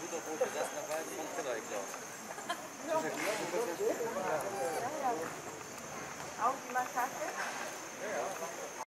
doch wohl gesessen, da war von Killer, glaube Auch die Massage? Ja, ja.